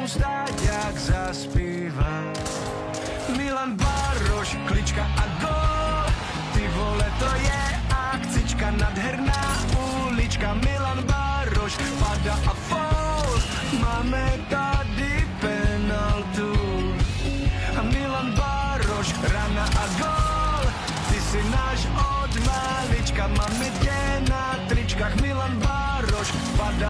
mu stát, jak zaspívá. Milan Baroš, klička a gól. Ty vole, to je akcička, nádherná ulička. Milan Baroš, pada a foul. Máme tady penaltu. A Milan Baroš, rana a gól. Ty si náš od malička, máme tě na tričkách. Milan Baroš, pada